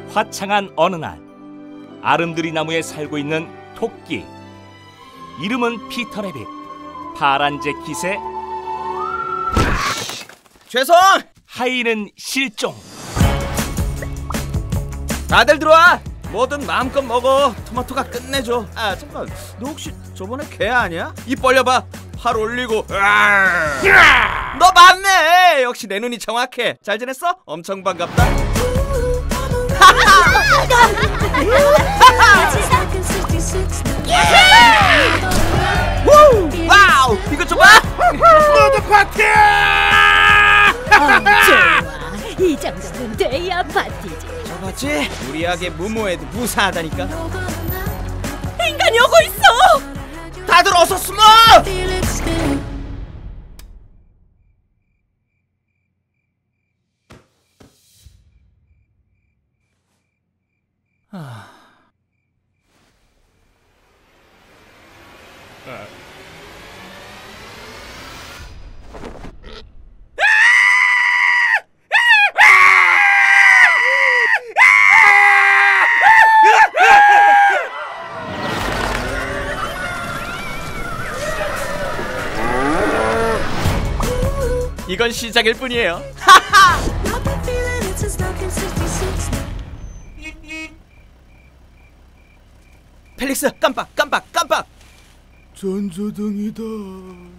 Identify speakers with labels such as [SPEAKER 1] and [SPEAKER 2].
[SPEAKER 1] 화창한 어느 날, 아름드리 나무에 살고 있는 토끼. 이름은 피터 레빗. 파란 재킷에
[SPEAKER 2] 죄송!
[SPEAKER 1] 하의는 실종.
[SPEAKER 2] 다들 들어와! 뭐든 마음껏 먹어. 토마토가 끝내줘. 아 잠깐, 너 혹시 저번에 개 아니야? 입 벌려봐. 팔 올리고. 너 맞네. 역시 내 눈이 정확해. 잘 지냈어? 엄청 반갑다. 와우, 이거 좀 봐.
[SPEAKER 3] 모두 파티야!
[SPEAKER 4] 좋아. 이 정도면 돼야 파티지.
[SPEAKER 2] 저 봤지? 우리에게 무모해도 무사하다니까.
[SPEAKER 4] 인간이 오고 있어.
[SPEAKER 2] 다들 어서 숨어! 이건 시작일 뿐이에요. 펠릭스, 깜빡!
[SPEAKER 3] 전조등이다.